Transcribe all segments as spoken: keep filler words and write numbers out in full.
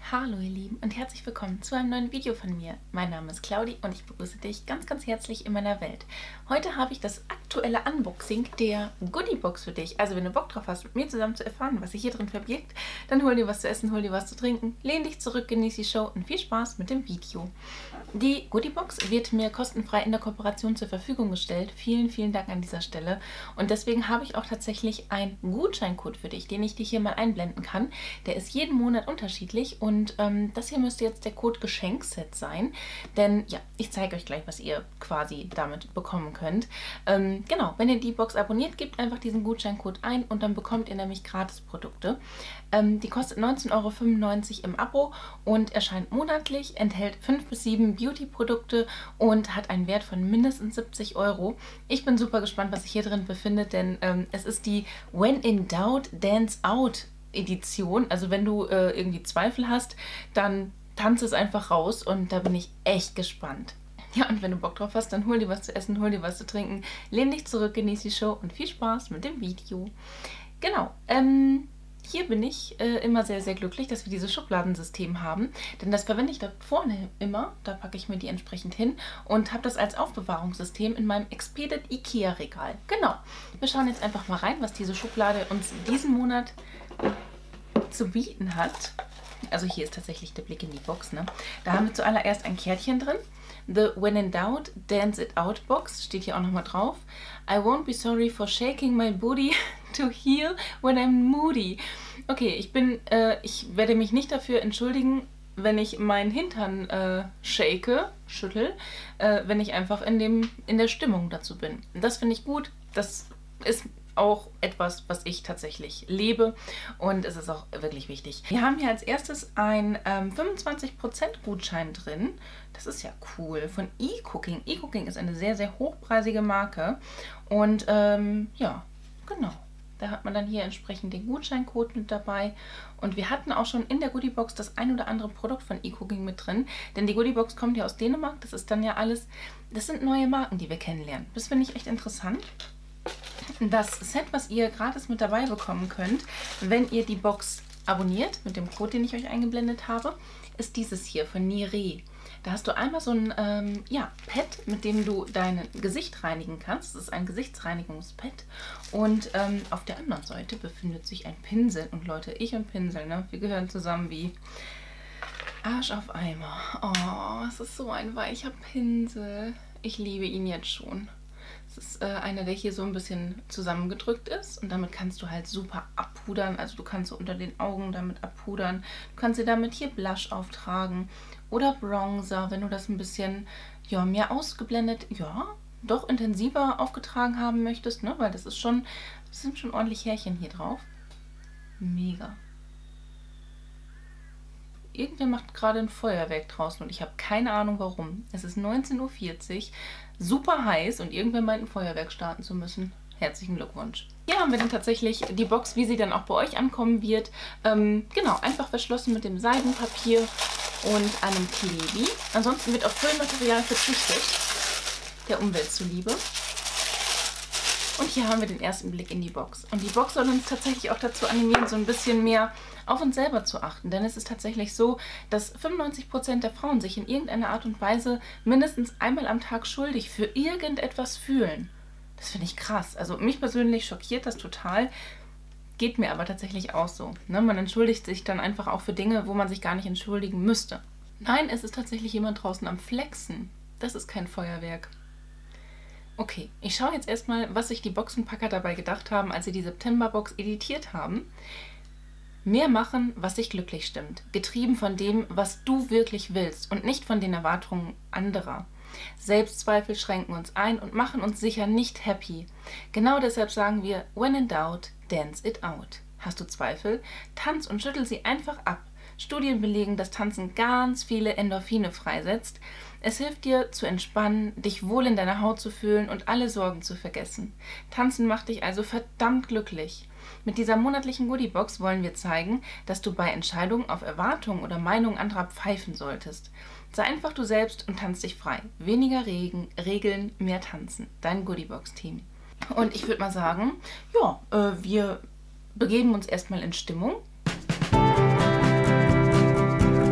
Hallo ihr Lieben und herzlich willkommen zu einem neuen Video von mir. Mein Name ist Claudi und ich begrüße dich ganz ganz herzlich in meiner Welt. Heute habe ich das aktuelle Unboxing der Goodiebox für dich. Also wenn du Bock drauf hast, mit mir zusammen zu erfahren, was sich hier drin verbirgt, dann hol dir was zu essen, hol dir was zu trinken, lehn dich zurück, genieß die Show und viel Spaß mit dem Video. Die Goodiebox wird mir kostenfrei in der Kooperation zur Verfügung gestellt. Vielen, vielen Dank an dieser Stelle. Und deswegen habe ich auch tatsächlich einen Gutscheincode für dich, den ich dir hier mal einblenden kann. Der ist jeden Monat unterschiedlich und Und ähm, das hier müsste jetzt der Code Geschenkset sein, denn ja, ich zeige euch gleich, was ihr quasi damit bekommen könnt. Ähm, genau, wenn ihr die Box abonniert, gebt einfach diesen Gutscheincode ein und dann bekommt ihr nämlich Gratis-Produkte. Ähm, die kostet neunzehn Euro fünfundneunzig im Abo und erscheint monatlich, enthält fünf bis sieben Beauty-Produkte und hat einen Wert von mindestens siebzig Euro. Ich bin super gespannt, was sich hier drin befindet, denn ähm, es ist die When in Doubt, Dance Out Edition. Also wenn du äh, irgendwie Zweifel hast, dann tanze es einfach raus und da bin ich echt gespannt. Ja, und wenn du Bock drauf hast, dann hol dir was zu essen, hol dir was zu trinken, lehn dich zurück, genieß die Show und viel Spaß mit dem Video. Genau, ähm, hier bin ich äh, immer sehr, sehr glücklich, dass wir dieses Schubladensystem haben, denn das verwende ich da vorne immer, da packe ich mir die entsprechend hin und habe das als Aufbewahrungssystem in meinem Expedit Ikea Regal. Genau, wir schauen jetzt einfach mal rein, was diese Schublade uns diesen Monat zu bieten hat. Also hier ist tatsächlich der Blick in die Box, ne? Da haben wir zuallererst ein Kärtchen drin. The When in Doubt, Dance It Out Box, steht hier auch nochmal drauf. I won't be sorry for shaking my booty to heal when I'm moody. Okay, ich bin, äh, ich werde mich nicht dafür entschuldigen, wenn ich meinen Hintern äh, shake, schüttel, äh, wenn ich einfach in, dem, in der Stimmung dazu bin. Das finde ich gut, das ist auch etwas, was ich tatsächlich lebe und es ist auch wirklich wichtig. Wir haben hier als erstes ein ähm, fünfundzwanzig Prozent Gutschein drin. Das ist ja cool. Von eCooking. eCooking ist eine sehr, sehr hochpreisige Marke und ähm, ja, genau. Da hat man dann hier entsprechend den Gutscheincode mit dabei. Und wir hatten auch schon in der Goodiebox das ein oder andere Produkt von eCooking mit drin. Denn die Goodiebox kommt ja aus Dänemark. Das ist dann ja alles, das sind neue Marken, die wir kennenlernen. Das finde ich echt interessant. Das Set, was ihr gratis mit dabei bekommen könnt, wenn ihr die Box abonniert, mit dem Code, den ich euch eingeblendet habe, ist dieses hier von Niré. Da hast du einmal so ein ähm, ja, Pad, mit dem du dein Gesicht reinigen kannst. Das ist ein Gesichtsreinigungspad. Und ähm, auf der anderen Seite befindet sich ein Pinsel. Und Leute, ich und Pinsel, ne? Wir gehören zusammen wie Arsch auf Eimer. Oh, es ist so ein weicher Pinsel. Ich liebe ihn jetzt schon. Das ist äh, einer, der hier so ein bisschen zusammengedrückt ist und damit kannst du halt super abpudern. Also du kannst so unter den Augen damit abpudern. Du kannst dir damit hier Blush auftragen oder Bronzer, wenn du das ein bisschen ja, mehr ausgeblendet, ja, doch intensiver aufgetragen haben möchtest, ne? Weil das ist schon, das sind schon ordentlich Härchen hier drauf. Mega. Irgendwer macht gerade ein Feuerwerk draußen und ich habe keine Ahnung warum. Es ist neunzehn Uhr vierzig, super heiß und irgendwer meint ein Feuerwerk starten zu müssen. Herzlichen Glückwunsch. Hier haben wir dann tatsächlich die Box, wie sie dann auch bei euch ankommen wird. Ähm, genau, einfach verschlossen mit dem Seidenpapier und einem Klebi. Ansonsten wird auf Füllmaterial verzichtet, der Umwelt zuliebe. Und hier haben wir den ersten Blick in die Box. Und die Box soll uns tatsächlich auch dazu animieren, so ein bisschen mehr auf uns selber zu achten. Denn es ist tatsächlich so, dass fünfundneunzig Prozent der Frauen sich in irgendeiner Art und Weise mindestens einmal am Tag schuldig für irgendetwas fühlen. Das finde ich krass. Also mich persönlich schockiert das total. Geht mir aber tatsächlich auch so. Ne? Man entschuldigt sich dann einfach auch für Dinge, wo man sich gar nicht entschuldigen müsste. Nein, es ist tatsächlich jemand draußen am Flexen. Das ist kein Feuerwerk. Okay, ich schaue jetzt erstmal, was sich die Boxenpacker dabei gedacht haben, als sie die Septemberbox editiert haben. Mehr machen, was dich glücklich stimmt. Getrieben von dem, was du wirklich willst und nicht von den Erwartungen anderer. Selbstzweifel schränken uns ein und machen uns sicher nicht happy. Genau deshalb sagen wir, when in doubt, dance it out. Hast du Zweifel? Tanz und schüttel sie einfach ab. Studien belegen, dass Tanzen ganz viele Endorphine freisetzt. Es hilft dir zu entspannen, dich wohl in deiner Haut zu fühlen und alle Sorgen zu vergessen. Tanzen macht dich also verdammt glücklich. Mit dieser monatlichen Goodiebox wollen wir zeigen, dass du bei Entscheidungen auf Erwartungen oder Meinungen anderer pfeifen solltest. Sei einfach du selbst und tanz dich frei. Weniger Regen, Regeln, mehr Tanzen. Dein Goodiebox-Team. Und ich würde mal sagen, ja, äh, wir begeben uns erstmal in Stimmung.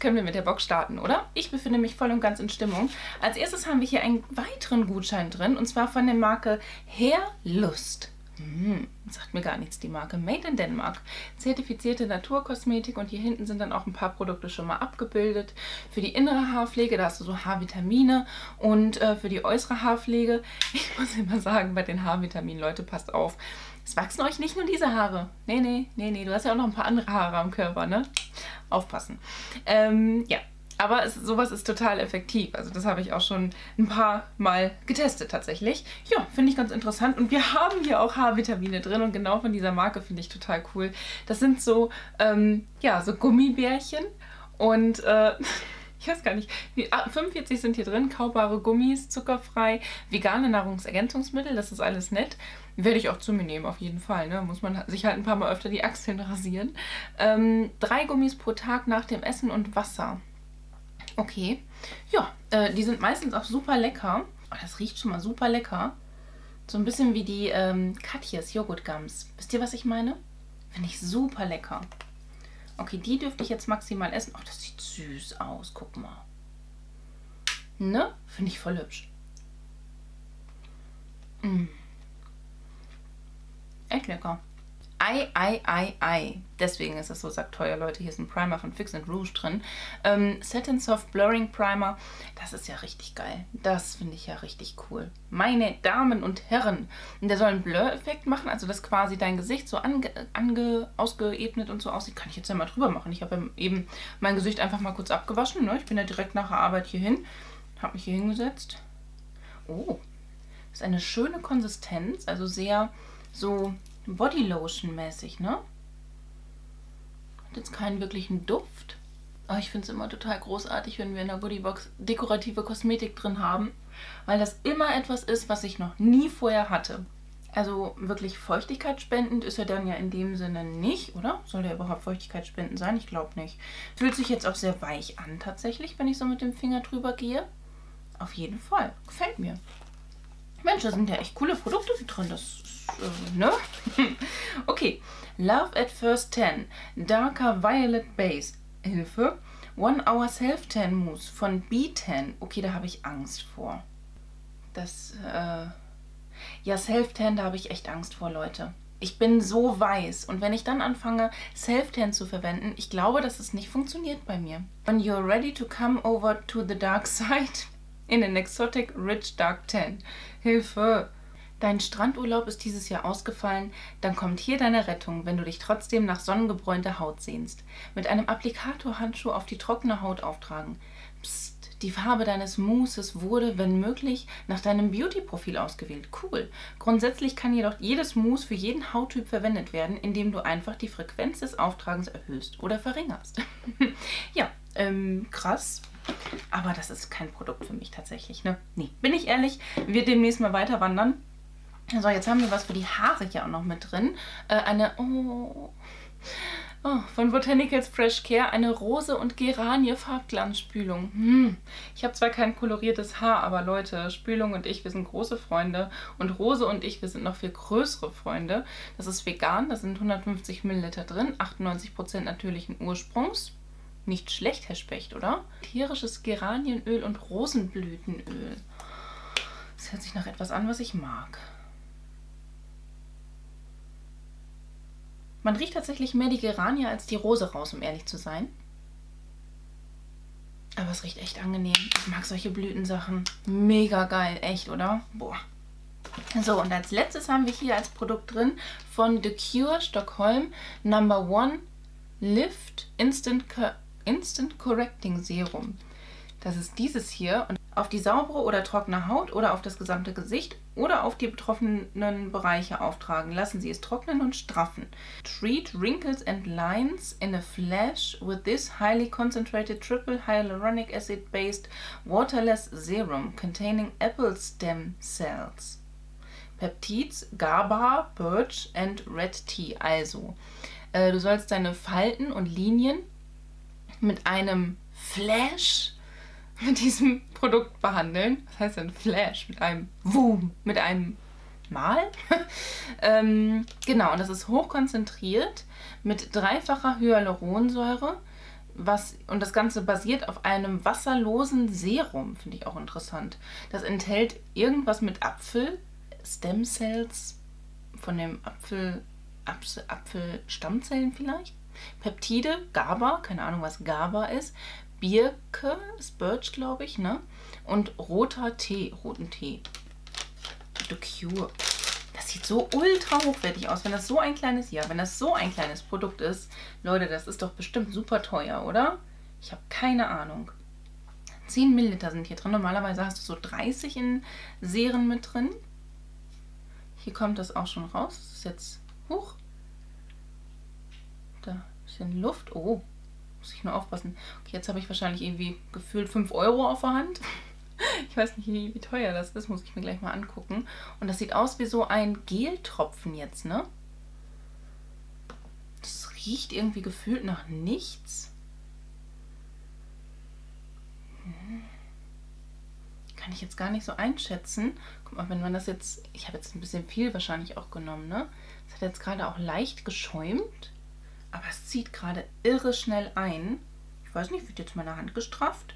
können wir mit der Box starten, oder? Ich befinde mich voll und ganz in Stimmung. Als erstes haben wir hier einen weiteren Gutschein drin, und zwar von der Marke Hairlust. Hm, sagt mir gar nichts, die Marke. Made in Denmark. Zertifizierte Naturkosmetik, und hier hinten sind dann auch ein paar Produkte schon mal abgebildet. Für die innere Haarpflege, da hast du so Haarvitamine, und äh, für die äußere Haarpflege, ich muss immer sagen, bei den Haarvitaminen, Leute, passt auf. Es wachsen euch nicht nur diese Haare. Nee, nee, nee, nee, du hast ja auch noch ein paar andere Haare am Körper, ne? Aufpassen. Ähm, ja. Aber es, sowas ist total effektiv. Also das habe ich auch schon ein paar Mal getestet tatsächlich. Ja, finde ich ganz interessant. Und wir haben hier auch Haarvitamine drin, und genau von dieser Marke finde ich total cool. Das sind so, ähm, ja, so Gummibärchen, und äh, ich weiß gar nicht, fünfundvierzig sind hier drin, kaubare Gummis, zuckerfrei, vegane Nahrungsergänzungsmittel, das ist alles nett. Werde ich auch zu mir nehmen, auf jeden Fall. Ne? Muss man sich halt ein paar Mal öfter die Achseln rasieren. Ähm, drei Gummis pro Tag nach dem Essen und Wasser. Okay, ja, äh, die sind meistens auch super lecker. Oh, das riecht schon mal super lecker. So ein bisschen wie die ähm, Katjes Joghurtgums. Wisst ihr, was ich meine? Finde ich super lecker. Okay, die dürfte ich jetzt maximal essen. Oh, das sieht süß aus, guck mal. Ne? Finde ich voll hübsch. Mm. Echt lecker. Ei, ei, ei, ei. Deswegen ist es so sackteuer, Leute. Hier ist ein Primer von Fix and Rouge drin. Ähm, Satin Soft Blurring Primer. Das ist ja richtig geil. Das finde ich ja richtig cool. Meine Damen und Herren. Und der soll einen Blur-Effekt machen, also dass quasi dein Gesicht so ange, ange, ausgeebnet und so aussieht. Kann ich jetzt ja mal drüber machen. Ich habe ja eben mein Gesicht einfach mal kurz abgewaschen. Ne? Ich bin ja direkt nach der Arbeit hier hin. Habe mich hier hingesetzt. Oh. Das ist eine schöne Konsistenz. Also sehr so Bodylotion-mäßig, ne? Hat jetzt keinen wirklichen Duft. Aber ich finde es immer total großartig, wenn wir in der Goodiebox dekorative Kosmetik drin haben, weil das immer etwas ist, was ich noch nie vorher hatte. Also wirklich feuchtigkeitsspendend ist er dann ja in dem Sinne nicht, oder? Soll der überhaupt feuchtigkeitsspendend sein? Ich glaube nicht. Fühlt sich jetzt auch sehr weich an tatsächlich, wenn ich so mit dem Finger drüber gehe. Auf jeden Fall. Gefällt mir. Mensch, da sind ja echt coole Produkte drin. Das ist, äh, ne? Okay. Love at First Tan. Darker Violet Base. Hilfe. One Hour Self-Tan Mousse von B-Tan. Okay, da habe ich Angst vor. Das, äh... Ja, Self-Tan, da habe ich echt Angst vor, Leute. Ich bin so weiß. Und wenn ich dann anfange, Self-Tan zu verwenden, ich glaube, dass es nicht funktioniert bei mir. When you're ready to come over to the dark side... in an exotic rich dark tan. Hilfe! Dein Strandurlaub ist dieses Jahr ausgefallen, dann kommt hier deine Rettung, wenn du dich trotzdem nach sonnengebräunter Haut sehnst. Mit einem Applikatorhandschuh auf die trockene Haut auftragen. Psst, die Farbe deines Mousses wurde, wenn möglich, nach deinem Beauty-Profil ausgewählt. Cool. Grundsätzlich kann jedoch jedes Mousse für jeden Hauttyp verwendet werden, indem du einfach die Frequenz des Auftragens erhöhst oder verringerst. Ja, ähm, krass. Aber das ist kein Produkt für mich tatsächlich, ne? Nee, bin ich ehrlich, wird demnächst mal weiter wandern. So, jetzt haben wir was für die Haare hier auch noch mit drin. Äh, eine, oh, oh, von Botanicals Fresh Care, eine Rose- und Geranie Farbglanzspülung. Hm. Ich habe zwar kein koloriertes Haar, aber Leute, Spülung und ich, wir sind große Freunde. Und Rose und ich, wir sind noch viel größere Freunde. Das ist vegan, da sind hundertfünfzig Milliliter drin, achtundneunzig Prozent natürlichen Ursprungs. Nicht schlecht, Herr Specht, oder? Tierisches Geranienöl und Rosenblütenöl. Das hört sich nach etwas an, was ich mag. Man riecht tatsächlich mehr die Geranie als die Rose raus, um ehrlich zu sein. Aber es riecht echt angenehm. Ich mag solche Blütensachen. Mega geil, echt, oder? Boah. So, und als letztes haben wir hier als Produkt drin von The Cure Stockholm Number One Lift Instant Instant Correcting Serum. Das ist dieses hier. Und auf die saubere oder trockene Haut oder auf das gesamte Gesicht oder auf die betroffenen Bereiche auftragen. Lassen Sie es trocknen und straffen. Treat wrinkles and lines in a flash with this highly concentrated triple hyaluronic acid based waterless serum containing apple stem cells. Peptides, GABA, Birch and Red Tea. Also, äh, du sollst deine Falten und Linien mit einem Flash mit diesem Produkt behandeln. Was heißt denn Flash? Mit einem Wum, mit einem Mal? ähm, genau, und das ist hochkonzentriert mit dreifacher Hyaluronsäure, was, und das Ganze basiert auf einem wasserlosen Serum, finde ich auch interessant. Das enthält irgendwas mit Apfel, Stemcells von dem Apfel, Apfel, Apfelstammzellen vielleicht, Peptide, GABA, keine Ahnung, was GABA ist, Birke, ist Birch, glaube ich, ne? Und roter Tee, roten Tee. The Cure. Das sieht so ultra hochwertig aus, wenn das so ein kleines, ja, wenn das so ein kleines Produkt ist. Leute, das ist doch bestimmt super teuer, oder? Ich habe keine Ahnung. zehn Milliliter sind hier drin. Normalerweise hast du so dreißig in Serien mit drin. Hier kommt das auch schon raus. Das ist jetzt hoch. Da ein bisschen Luft. Oh, muss ich nur aufpassen. Okay, jetzt habe ich wahrscheinlich irgendwie gefühlt fünf Euro auf der Hand. Ich weiß nicht, wie, wie teuer das ist, muss ich mir gleich mal angucken. Und das sieht aus wie so ein Geltropfen jetzt, ne? Das riecht irgendwie gefühlt nach nichts. Hm. Kann ich jetzt gar nicht so einschätzen. Guck mal, wenn man das jetzt... Ich habe jetzt ein bisschen viel wahrscheinlich auch genommen, ne? Das hat jetzt gerade auch leicht geschäumt. Aber es zieht gerade irre schnell ein. Ich weiß nicht, wird jetzt meine Hand gestrafft?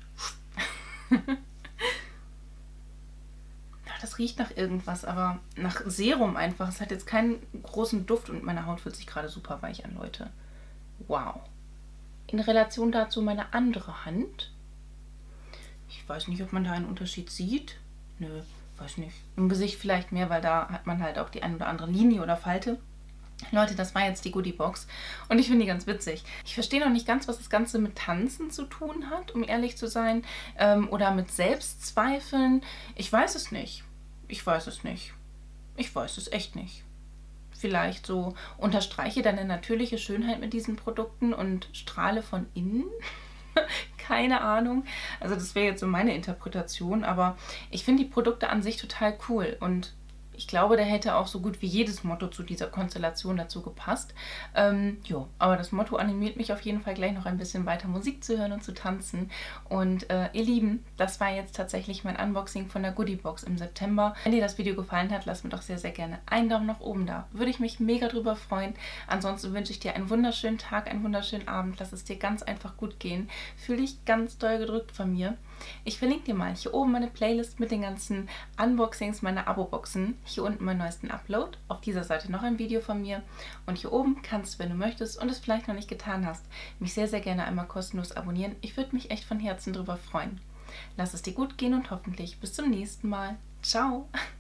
Das riecht nach irgendwas, aber nach Serum einfach. Es hat jetzt keinen großen Duft und meine Haut fühlt sich gerade super weich an, Leute. Wow. In Relation dazu meine andere Hand. Ich weiß nicht, ob man da einen Unterschied sieht. Nö, weiß nicht. Im Gesicht vielleicht mehr, weil da hat man halt auch die ein oder andere Linie oder Falte. Leute, das war jetzt die Goodie-Box und ich finde die ganz witzig. Ich verstehe noch nicht ganz, was das Ganze mit Tanzen zu tun hat, um ehrlich zu sein. Ähm, oder mit Selbstzweifeln. Ich weiß es nicht. Ich weiß es nicht. Ich weiß es echt nicht. Vielleicht so unterstreiche deine natürliche Schönheit mit diesen Produkten und strahle von innen. Keine Ahnung. Also das wäre jetzt so meine Interpretation, aber ich finde die Produkte an sich total cool und ich glaube, da hätte auch so gut wie jedes Motto zu dieser Konstellation dazu gepasst. Ähm, jo, aber das Motto animiert mich auf jeden Fall gleich noch ein bisschen weiter Musik zu hören und zu tanzen. Und äh, ihr Lieben, das war jetzt tatsächlich mein Unboxing von der Goodie-Box im September. Wenn dir das Video gefallen hat, lass mir doch sehr, sehr gerne einen Daumen nach oben da. Würde ich mich mega drüber freuen. Ansonsten wünsche ich dir einen wunderschönen Tag, einen wunderschönen Abend. Lass es dir ganz einfach gut gehen. Fühl dich ganz doll gedrückt von mir. Ich verlinke dir mal hier oben meine Playlist mit den ganzen Unboxings meiner Abo-Boxen. Hier unten meinen neuesten Upload. Auf dieser Seite noch ein Video von mir. Und hier oben kannst du, wenn du möchtest und es vielleicht noch nicht getan hast, mich sehr, sehr gerne einmal kostenlos abonnieren. Ich würde mich echt von Herzen drüber freuen. Lass es dir gut gehen und hoffentlich bis zum nächsten Mal. Ciao!